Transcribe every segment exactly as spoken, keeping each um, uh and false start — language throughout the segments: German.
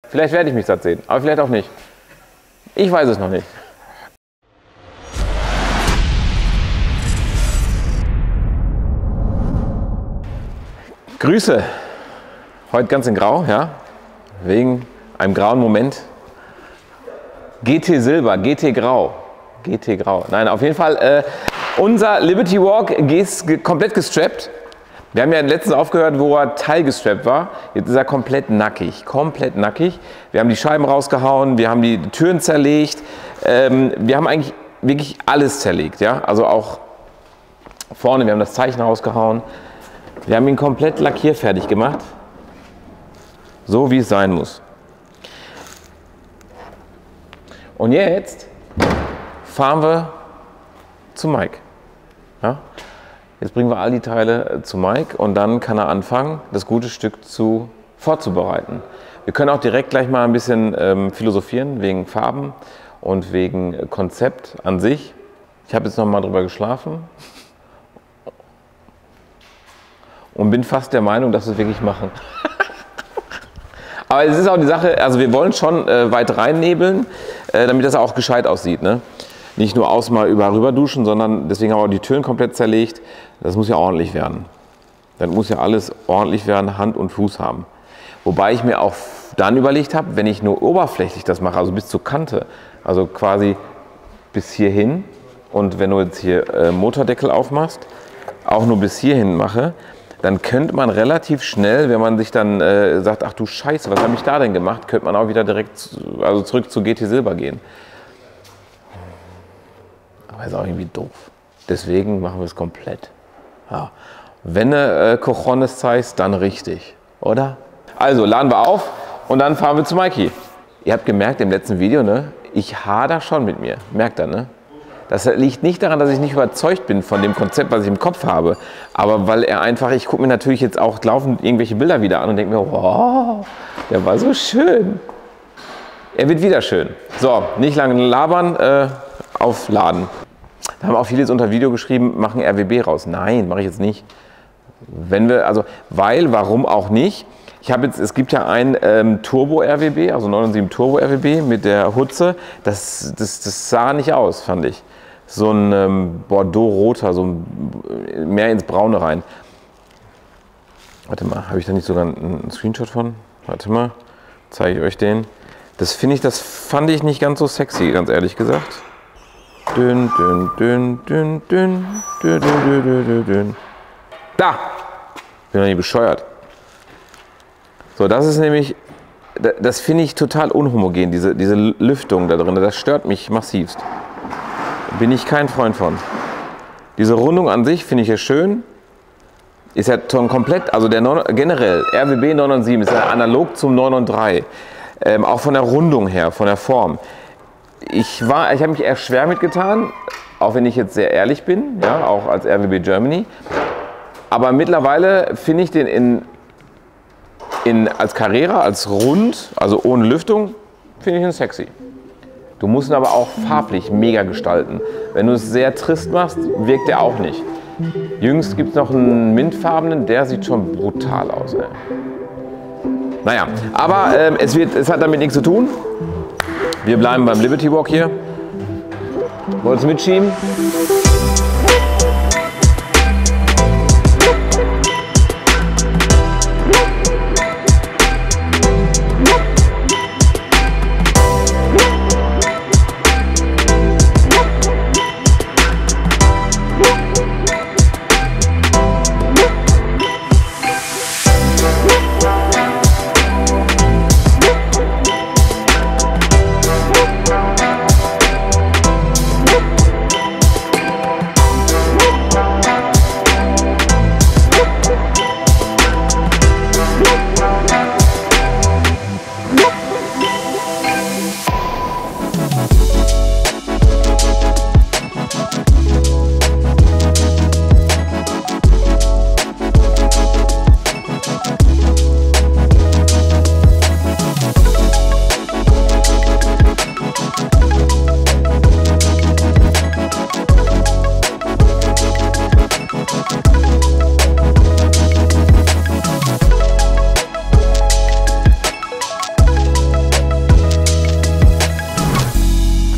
Vielleicht werde ich mich satt sehen, aber vielleicht auch nicht. Ich weiß es noch nicht. Grüße. Heute ganz in Grau, ja, wegen einem grauen Moment. G T Silber, G T Grau, G T Grau. Nein, auf jeden Fall, äh, unser Liberty Walk ist komplett gestrappt. Wir haben ja letztens aufgehört, wo er teilgestrappt war. Jetzt ist er komplett nackig, komplett nackig. Wir haben die Scheiben rausgehauen, wir haben die Türen zerlegt. Ähm, wir haben eigentlich wirklich alles zerlegt, ja. Also auch vorne, wir haben das Zeichen rausgehauen. Wir haben ihn komplett lackierfertig gemacht. So wie es sein muss. Und jetzt fahren wir zu Mike. Ja? Jetzt bringen wir all die Teile zu Mike und dann kann er anfangen, das gute Stück zu vorzubereiten. Wir können auch direkt gleich mal ein bisschen ähm, philosophieren wegen Farben und wegen Konzept an sich. Ich habe jetzt noch mal drüber geschlafen und bin fast der Meinung, dass wir es wirklich machen. Aber es ist auch die Sache, also wir wollen schon äh, weit reinnebeln, äh, damit das auch gescheit aussieht. Ne? Nicht nur außen mal über rüber duschen, sondern deswegen haben wir auch die Türen komplett zerlegt. Das muss ja ordentlich werden. Dann muss ja alles ordentlich werden, Hand und Fuß haben. Wobei ich mir auch dann überlegt habe, wenn ich nur oberflächlich das mache, also bis zur Kante, also quasi bis hierhin und wenn du jetzt hier äh, Motordeckel aufmachst, auch nur bis hierhin mache, dann könnte man relativ schnell, wenn man sich dann äh, sagt, ach du Scheiße, was habe ich da denn gemacht, könnte man auch wieder direkt zu, also zurück zu G T Silber gehen. Aber ist auch irgendwie doof. Deswegen machen wir es komplett. Ja. Wenn du äh, Cojones zeigst, dann richtig, oder? Also laden wir auf und dann fahren wir zu Mikey. Ihr habt gemerkt im letzten Video, ne, ich hader schon mit mir. Merkt ihr, ne? Das liegt nicht daran, dass ich nicht überzeugt bin von dem Konzept, was ich im Kopf habe, aber weil er einfach, ich gucke mir natürlich jetzt auch laufend irgendwelche Bilder wieder an und denke mir, wow, der war so schön. Er wird wieder schön. So, nicht lange labern, äh, aufladen. Da haben auch viele jetzt unter Video geschrieben, machen R W B raus. Nein, mache ich jetzt nicht. Wenn wir, also, weil, warum auch nicht? Ich habe jetzt, es gibt ja ein ähm, Turbo-R W B, also neunundsiebzig Turbo-R W B mit der Hutze. Das, das, das sah nicht aus, fand ich. So ein ähm, Bordeaux-roter, so ein, mehr ins Braune rein. Warte mal, habe ich da nicht sogar einen, einen Screenshot von? Warte mal, zeige ich euch den. Das finde ich, das fand ich nicht ganz so sexy, ganz ehrlich gesagt. Dünn, dünn, dünn, dünn, dünn, dünn, dünn, dünn, dünn, dünn. Da! Bin doch nicht bescheuert. So, das ist nämlich, das finde ich total unhomogen, diese, diese Lüftung da drin. Das stört mich massivst. Bin ich kein Freund von. Diese Rundung an sich finde ich ja schön. Ist ja schon komplett, also der generell R W B neunundsiebzig ist ja analog zum neununddreißig. Ähm, auch von der Rundung her, von der Form. Ich, war, ich habe mich eher schwer mitgetan, auch wenn ich jetzt sehr ehrlich bin, ja, auch als R W B Germany. Aber mittlerweile finde ich den in, in, als Carrera, als rund, also ohne Lüftung, finde ich ihn sexy. Du musst ihn aber auch farblich mega gestalten. Wenn du es sehr trist machst, wirkt der auch nicht. Jüngst gibt es noch einen mintfarbenen, der sieht schon brutal aus. Ey. Naja, aber ähm, es, wird, es hat damit nichts zu tun. Wir bleiben beim Liberty Walk hier. Wollt's mitschieben?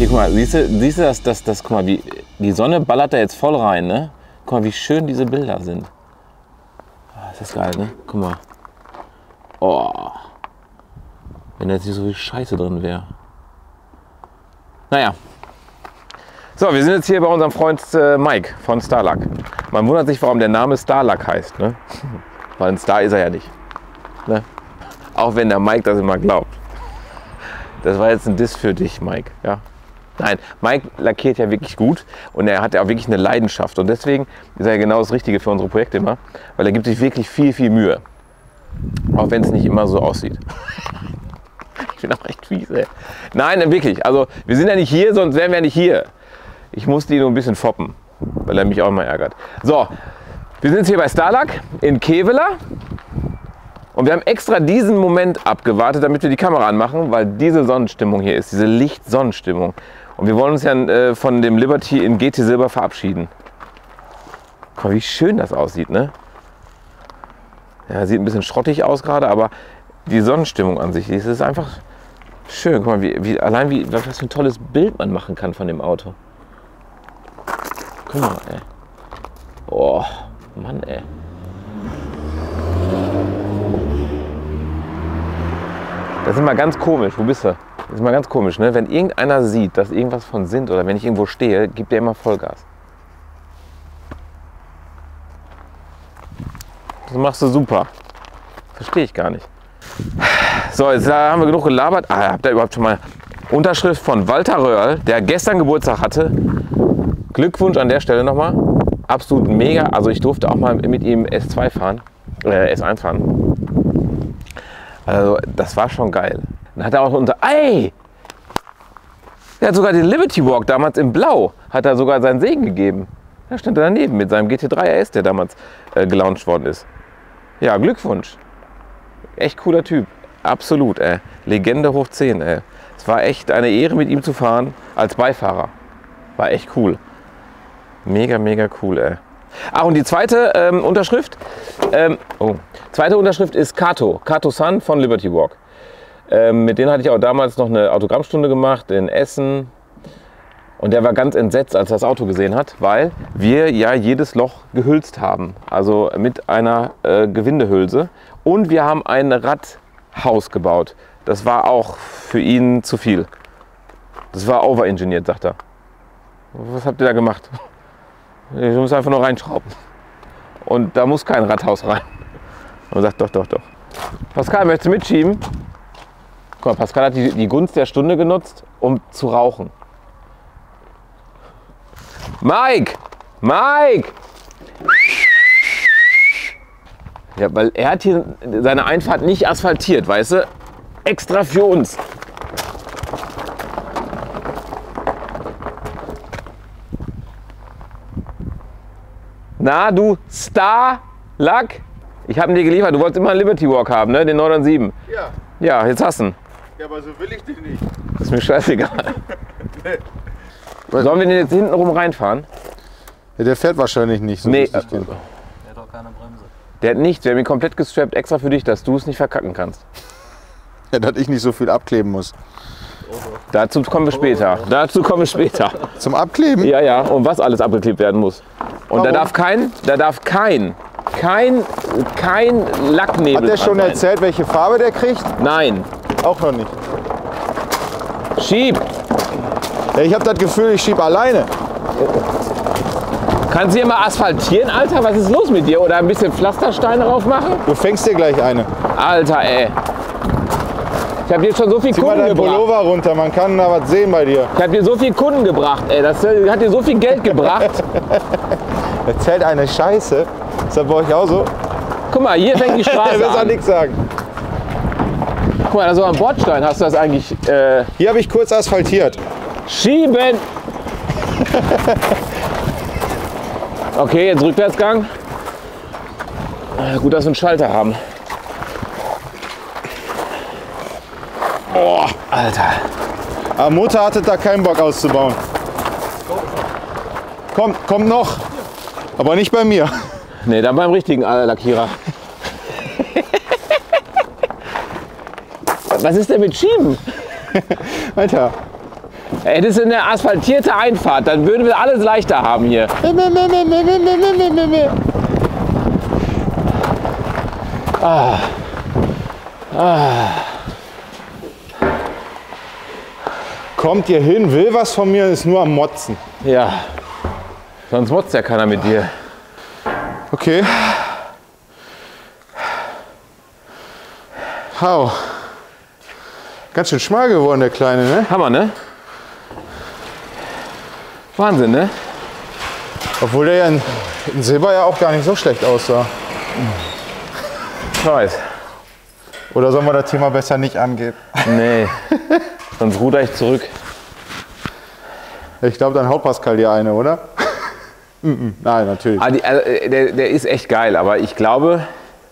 Hier, guck mal, siehst du, siehst du das, das, das, guck mal, wie, die Sonne ballert da jetzt voll rein, ne? Guck mal, wie schön diese Bilder sind. Das ist geil, ne? Guck mal. Oh. Wenn da jetzt nicht so viel Scheiße drin wäre. Naja. So, wir sind jetzt hier bei unserem Freund äh, Mike von Starlack. Man wundert sich, warum der Name Starlack heißt, ne? Weil ein Star ist er ja nicht. Ne? Auch wenn der Mike das immer glaubt. Das war jetzt ein Diss für dich, Mike. Ja? Nein, Mike lackiert ja wirklich gut und er hat ja auch wirklich eine Leidenschaft. Und deswegen ist er ja genau das Richtige für unsere Projekte immer, weil er gibt sich wirklich viel, viel Mühe. Auch wenn es nicht immer so aussieht. Ich bin auch echt fies, ey. Nein, wirklich. Also, wir sind ja nicht hier, sonst wären wir nicht hier. Ich musste ihn nur ein bisschen foppen, weil er mich auch immer ärgert. So, wir sind jetzt hier bei Starlack in Kevela. Und wir haben extra diesen Moment abgewartet, damit wir die Kamera anmachen, weil diese Sonnenstimmung hier ist, diese Licht-Sonnenstimmung. Und wir wollen uns ja äh, von dem Liberty in G T Silber verabschieden. Guck mal, wie schön das aussieht, ne? Ja, sieht ein bisschen schrottig aus gerade, aber die Sonnenstimmung an sich, das ist einfach schön. Guck mal, wie, wie, allein wie, was für ein tolles Bild man machen kann von dem Auto. Guck mal, ey. Oh, Mann, ey. Das ist immer ganz komisch. Wo bist du? Das ist immer ganz komisch, ne? Wenn irgendeiner sieht, dass irgendwas von sind oder wenn ich irgendwo stehe, gibt der immer Vollgas. Das machst du super. Verstehe ich gar nicht. So, jetzt haben wir genug gelabert. Ah, habt ihr überhaupt schon mal Unterschrift von Walter Röhrl, der gestern Geburtstag hatte. Glückwunsch an der Stelle nochmal. Absolut mega. Also ich durfte auch mal mit ihm S zwei fahren, äh, S eins fahren. Also das war schon geil. Dann hat er auch unter... Ey! Der hat sogar den Liberty Walk damals in Blau, hat er sogar seinen Segen gegeben. Da stand er daneben mit seinem G T drei R S, der damals äh, gelauncht worden ist. Ja, Glückwunsch. Echt cooler Typ. Absolut, ey. Legende hoch zehn, ey. Es war echt eine Ehre, mit ihm zu fahren als Beifahrer. War echt cool. Mega, mega cool, ey. Ach, und die zweite ähm, Unterschrift, ähm, oh, zweite Unterschrift ist Kato, Kato San von Liberty Walk. Ähm, mit denen hatte ich auch damals noch eine Autogrammstunde gemacht in Essen. Und der war ganz entsetzt, als er das Auto gesehen hat, weil wir ja jedes Loch gehülst haben. Also mit einer äh, Gewindehülse. Und wir haben ein Radhaus gebaut. Das war auch für ihn zu viel. Das war overengineert, sagt er. Was habt ihr da gemacht? Ich muss einfach nur reinschrauben. Und da muss kein Radhaus rein. Und er sagt, doch, doch, doch. Pascal, möchtest du mitschieben? Guck mal, Pascal hat die, die Gunst der Stunde genutzt, um zu rauchen. Mike! Mike! Ja, weil er hat hier seine Einfahrt nicht asphaltiert, weißt du? Extra für uns. Na, du Starlack? Ich habe ihn dir geliefert. Du wolltest immer einen Liberty Walk haben, ne? Den neun neun sieben. Ja. Ja, jetzt hast du ihn. Ja, aber so will ich den nicht. Das ist mir scheißegal. Nee. Sollen wir den jetzt hinten rum reinfahren? Ja, der fährt wahrscheinlich nicht so Nee, richtig. äh, Der Der hat auch keine Bremse. Der hat nichts. Wir haben ihn komplett gestrappt, extra für dich, dass du es nicht verkacken kannst. ja, dass ich nicht so viel abkleben muss. Dazu kommen wir später. Dazu kommen wir später. Zum Abkleben? Ja, ja. Und was alles abgeklebt werden muss. Und da Warum? darf kein, da darf kein, kein, kein Lacknebel Hat der schon dran sein. erzählt, welche Farbe der kriegt? Nein. Auch noch nicht. Schieb. Ja, ich habe das Gefühl, ich schiebe alleine. Kannst du hier mal asphaltieren, Alter? Was ist los mit dir? Oder ein bisschen Pflastersteine drauf machen? Du fängst dir gleich eine. Alter, ey. Ich habe dir schon so viel Zieh mal Kunden deinen gebracht. Pullover runter, man kann da was sehen bei dir. Ich habe dir so viel Kunden gebracht, ey. Das hat dir so viel Geld gebracht. Erzählt eine Scheiße. Ist das bei euch auch so? Guck mal, hier fängt die Er Straße will auch an. nichts sagen. Guck mal, da so am Bordstein hast du das eigentlich äh, Hier habe ich kurz asphaltiert. schieben. Okay, jetzt Rückwärtsgang. Äh, Gut, dass wir einen Schalter haben. Oh, Alter. Aber Mutter hatte da keinen Bock auszubauen. Kommt, kommt noch. Aber nicht bei mir. Nee, dann beim richtigen äh, Lackierer. Was ist denn mit Schieben? Alter, Ey, das ist eine asphaltierte Einfahrt, dann würden wir alles leichter haben hier. Ah. Ah. Kommt ihr hin, will was von mir, ist nur am Motzen. Ja, sonst motzt ja keiner mit dir. Okay. Hau. Ganz schön schmal geworden, der Kleine, ne? Hammer, ne? Wahnsinn, ne? Obwohl der ja in, in Silber ja auch gar nicht so schlecht aussah. Ich weiß. Oder sollen wir das Thema besser nicht angehen? Nee, sonst ruder ich zurück. Ich glaube, dann haut Pascal dir eine, oder? Nein, natürlich. Ah, die, also, der, der ist echt geil, aber ich glaube,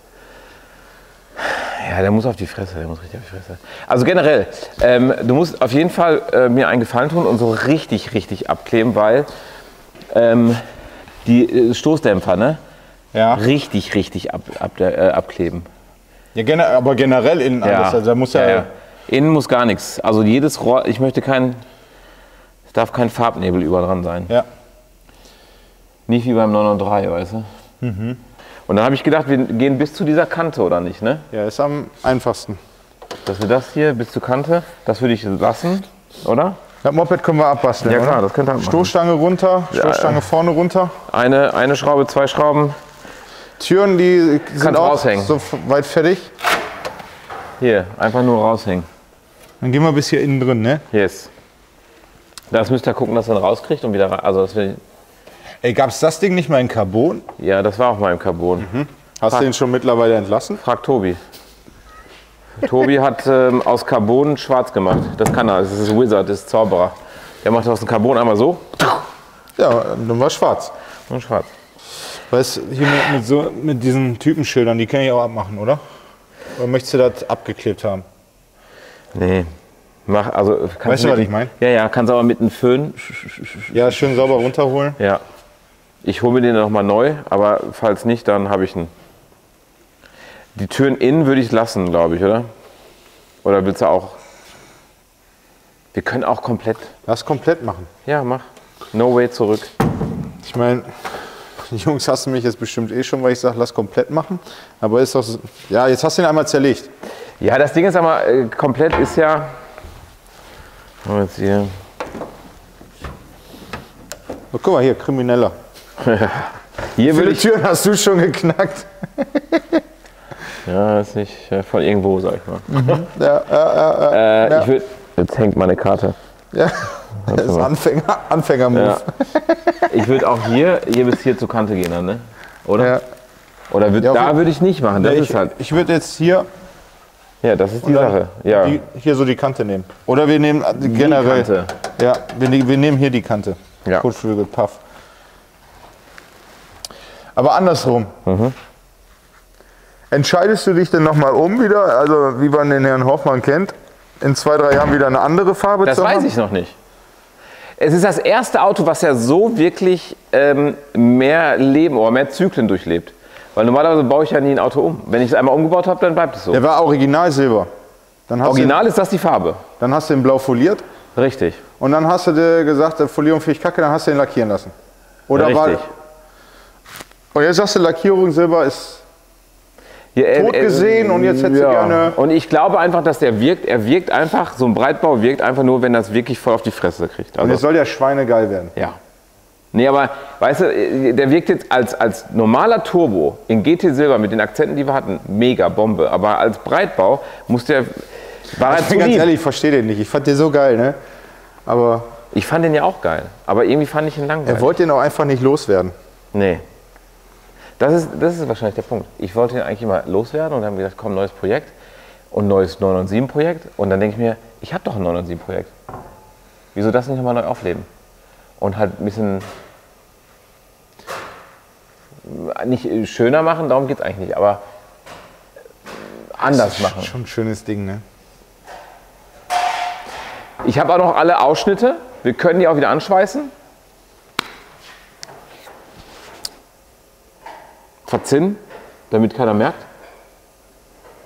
ja, der muss auf die Fresse, der muss richtig auf die Fresse. Also generell, ähm, du musst auf jeden Fall äh, mir einen Gefallen tun und so richtig, richtig abkleben, weil ähm, die äh, Stoßdämpfer, ne? Ja, Richtig, richtig ab, ab, äh, abkleben. ja gener aber generell innen alles. Also da muss ja, ja, ja. Innen muss gar nichts. Also jedes Rohr, ich möchte kein, es darf kein Farbnebel über dran sein. ja. Nicht wie beim neun null drei, weißt du? Mhm. Und dann habe ich gedacht, wir gehen bis zu dieser Kante, oder nicht, ne? Ja, ist am einfachsten. Dass wir das hier bis zur Kante, das würde ich lassen, oder? Das Moped können wir abbasteln, Ja klar, oder? das könnt ihr machen. Stoßstange runter, Stoßstange Ja. vorne runter. Eine, eine Schraube, zwei Schrauben. Türen, die sind Kannst auch raushängen. so weit fertig. Hier, einfach nur raushängen. Dann gehen wir bis hier innen drin, ne? Yes. Das müsst ihr gucken, dass ihr ihn rauskriegt und wieder rein. Also das will, Ey, gab's das Ding nicht mal in Carbon? ja, das war auch mal im Carbon. Hast du den schon mittlerweile entlassen? Frag Tobi. Tobi hat ähm, aus Carbon schwarz gemacht. Das kann er. Das ist Wizard, das ist Zauberer. Der macht aus dem Carbon einmal so Ja, dann war schwarz. und schwarz. Weißt du, hier mit, mit, so, mit diesen Typenschildern, die kann ich auch abmachen, oder? Oder möchtest du das abgeklebt haben? Nee. Mach, also, kannst Weißt du, mit- was ich meine? Ja, ja, kannst aber mit einem Föhn. Ja, schön sauber runterholen. Ja. Ich hole mir den nochmal neu, aber falls nicht, dann habe ich ihn. Die Türen innen würde ich lassen, glaube ich, oder? Oder willst du auch? Wir können auch komplett. Lass komplett machen. Ja, mach. No way zurück. Ich meine, die Jungs hassen mich jetzt bestimmt eh schon, weil ich sage, lass komplett machen. Aber ist doch so, ja, jetzt hast du ihn einmal zerlegt. Ja, das Ding ist aber, äh, komplett ist ja. Oh, jetzt hier. Oh, guck mal hier, Krimineller. Hier Wie würde viele ich. Türen hast du schon geknackt? Ja, ist nicht äh, von irgendwo, sag ich mal. Ja, ja, ja, Äh, Ja. Ich würde. Jetzt hängt meine Karte. ja. Das ist mal. Anfänger, Anfänger-Move. Ja. Ich würde auch hier, hier bis hier zur Kante gehen, dann, ne? Oder? Ja. Oder würd, Ja, auf da jeden- würde ich nicht machen. Das ich ist halt. ich würde jetzt hier, Ja, das ist die dann Sache. Ja. die, hier so die Kante nehmen. Oder wir nehmen generell. Kante. Ja, wir, ne- wir nehmen hier die Kante. Ja. Kotflügel, Puff. Aber andersrum. Mhm. Entscheidest du dich denn nochmal um wieder, also wie man den Herrn Hoffmann kennt, in zwei, drei Jahren wieder eine andere Farbe Das zu haben? weiß ich noch nicht. Es ist das erste Auto, was ja so wirklich ähm, mehr Leben oder mehr Zyklen durchlebt. Weil normalerweise baue ich ja nie ein Auto um. Wenn ich es einmal umgebaut habe, dann bleibt es so. Der war original Silber. Dann hast, Original ist das die Farbe. Du, dann hast du ihn blau foliert Richtig. und dann hast du dir gesagt, Folierung finde ich kacke, dann hast du ihn lackieren lassen. Oder Richtig. war, und jetzt sagst du, Lackierung Silber ist Ja, äh, tot äh, gesehen und jetzt hättest du gerne- Und ich glaube einfach, dass der wirkt, er wirkt einfach, so ein Breitbau wirkt einfach nur, wenn das wirklich voll auf die Fresse kriegt. Und es Also, soll ja schweinegeil werden. ja. Nee, aber weißt du, der wirkt jetzt als, als normaler Turbo in G T Silber mit den Akzenten, die wir hatten, mega Bombe. Aber als Breitbau muss der, war er Ich zu bin ganz lieb. ehrlich, ich verstehe den nicht. Ich fand den so geil, ne? Aber Ich fand den ja auch geil, aber irgendwie fand ich ihn langweilig. er wollte den auch einfach nicht loswerden. Nee. Das ist, das ist wahrscheinlich der Punkt. Ich wollte ihn eigentlich mal loswerden und dann haben wir gesagt, komm, neues Projekt und neues neun sieben Projekt. Und dann denke ich mir, ich habe doch ein neun sieben Projekt. Wieso das nicht nochmal neu aufleben? Und halt ein bisschen nicht schöner machen, darum geht es eigentlich nicht, aber anders machen. Schon ein schönes Ding, ne? Ich habe auch noch alle Ausschnitte. Wir können die auch wieder anschweißen. Verzinnen, damit keiner merkt.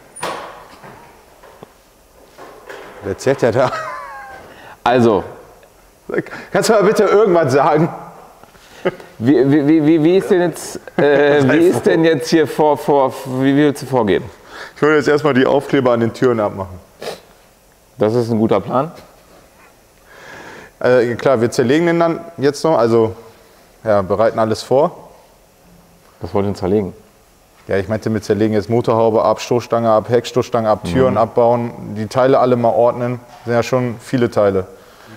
Wer erzählt ja da? Also, Kannst du mal bitte irgendwas sagen? Wie, wie, wie, wie ist denn jetzt, äh, wie ist denn jetzt hier vor, vor, wie willst du vorgehen? Ich würde jetzt erstmal die Aufkleber an den Türen abmachen. Das ist ein guter Plan. Äh, klar, wir zerlegen den dann jetzt noch, also ja, bereiten alles vor. Was wollt ihr denn zerlegen? Ja, ich meinte mit zerlegen jetzt Motorhaube ab, Stoßstange ab, Heckstoßstange ab, Türen mhm. abbauen, die Teile alle mal ordnen. Das sind ja schon viele Teile.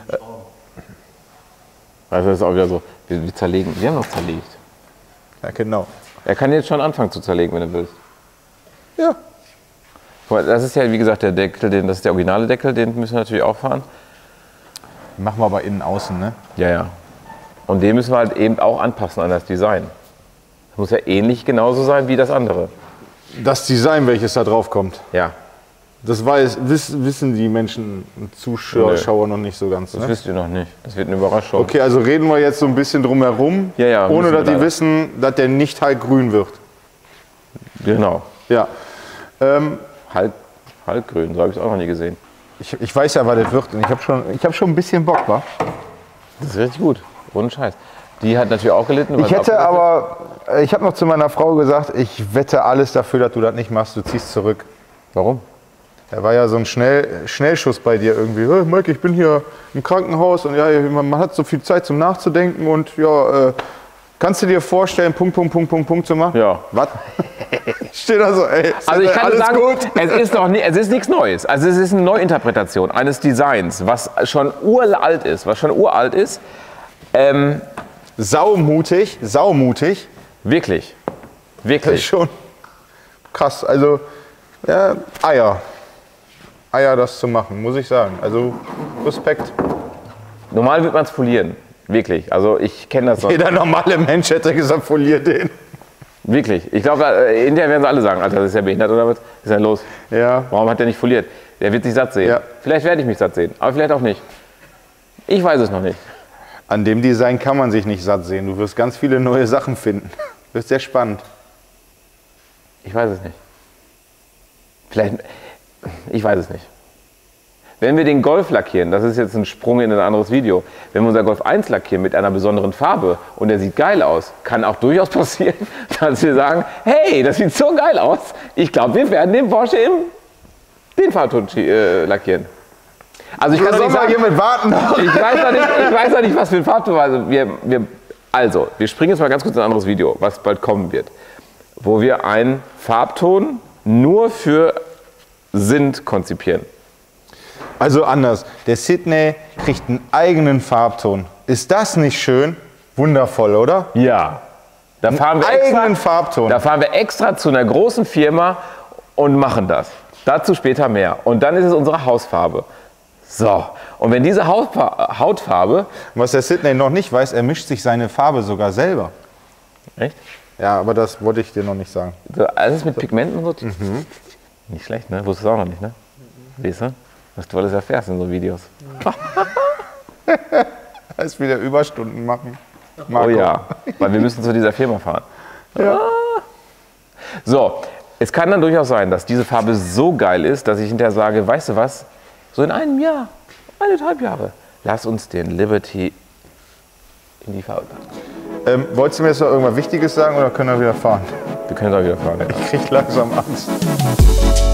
Also das ist auch wieder so, wir, wir zerlegen, wir haben noch zerlegt. Ja, genau. Er kann jetzt schon anfangen zu zerlegen, wenn er will. Ja. Das ist ja, wie gesagt, der Deckel, den, das ist der originale Deckel, den müssen wir natürlich auch fahren. Machen wir aber innen außen, ne? Ja, ja. Und den müssen wir halt eben auch anpassen an das Design. Das muss ja ähnlich genauso sein wie das andere. Das Design, welches da drauf kommt. Ja. Das weiß, wissen die Menschen, Zuschauer Nö. noch nicht so ganz. Ne? Das wisst ihr noch nicht. Das wird eine Überraschung. Okay, also reden wir jetzt so ein bisschen drum herum, ja, ja, ohne dass die leider. wissen, dass der nicht halt grün wird. Genau. Ja. Ähm, Halb, halbgrün, so habe ich es auch noch nie gesehen. ich, ich weiß ja, was das wird und ich habe schon, ich hab schon ein bisschen Bock, wa? Das ist richtig gut. Ohne Scheiß. Die hat natürlich auch gelitten. Ich hätte aber, ich habe noch zu meiner Frau gesagt, ich wette alles dafür, dass du das nicht machst, du ziehst zurück. Warum? Da war ja so ein Schnell, Schnellschuss bei dir irgendwie. Hey, Mike, ich bin hier im Krankenhaus und ja, man hat so viel Zeit zum Nachzudenken und ja, äh, kannst du dir vorstellen, Punkt, Punkt, Punkt, Punkt, Punkt zu machen? Ja. Was? Steht da so, ey, ist Also ich kann alles sagen, gut? es ist doch nie, es ist nichts Neues. Also es ist eine Neuinterpretation eines Designs, was schon uralt ist, was schon uralt ist. Ähm, Saumutig, saumutig. wirklich, Das ist wirklich. schon krass. Also, ja, Eier. Eier, das zu machen, muss ich sagen. Also, Respekt. Normal wird man es polieren, wirklich. Also ich kenne das noch. Jeder normale Mensch hätte gesagt, folier den. Wirklich. Ich glaube, äh, hinterher werden sie alle sagen, Alter, das ist ja behindert oder was? Was ist denn los? Ja. Warum hat der nicht foliert? Der wird sich satt sehen. Ja. Vielleicht werde ich mich satt sehen, aber vielleicht auch nicht. Ich weiß es noch nicht. An dem Design kann man sich nicht satt sehen. Du wirst ganz viele neue Sachen finden. Das ist sehr spannend. Ich weiß es nicht. Vielleicht, ich weiß es nicht. Wenn wir den Golf lackieren, das ist jetzt ein Sprung in ein anderes Video, wenn wir unser Golf eins lackieren mit einer besonderen Farbe und der sieht geil aus, kann auch durchaus passieren, dass wir sagen, hey, das sieht so geil aus, ich glaube, wir werden den Porsche im den Farbton äh, lackieren. Also ich kann doch nicht sagen, hier mit warten. ich weiß doch nicht, ich weiß doch nicht, was für ein Farbton. Also wir, wir, also, wir springen jetzt mal ganz kurz in ein anderes Video, was bald kommen wird, wo wir einen Farbton nur für Sind konzipieren. Also anders. Der Sydney kriegt einen eigenen Farbton. Ist das nicht schön? Wundervoll, oder? Ja. Da fahren wir Eigenen extra, Farbton. da fahren wir extra zu einer großen Firma und machen das. Dazu später mehr. Und dann ist es unsere Hausfarbe. So. Und wenn diese Hautfa- Hautfarbe. Was der Sydney noch nicht weiß, er mischt sich seine Farbe sogar selber. Echt? Ja, aber das wollte ich dir noch nicht sagen. So, alles mit Pigmenten und so. Mhm. Nicht schlecht, ne? Wusstest du auch noch nicht, ne? Siehst du? Was du alles erfährst in so Videos. Heißt wieder Überstunden machen. Oh Marco. ja, weil wir müssen zu dieser Firma fahren. Ja. Ah. So, es kann dann durchaus sein, dass diese Farbe so geil ist, dass ich hinterher sage, weißt du was, so in einem Jahr, eineinhalb Jahre, lass uns den Liberty in die Farbe packen. Ähm, wolltest du mir jetzt noch irgendwas Wichtiges sagen oder können wir wieder fahren? Wir können da wieder fahren. Ich krieg langsam Angst.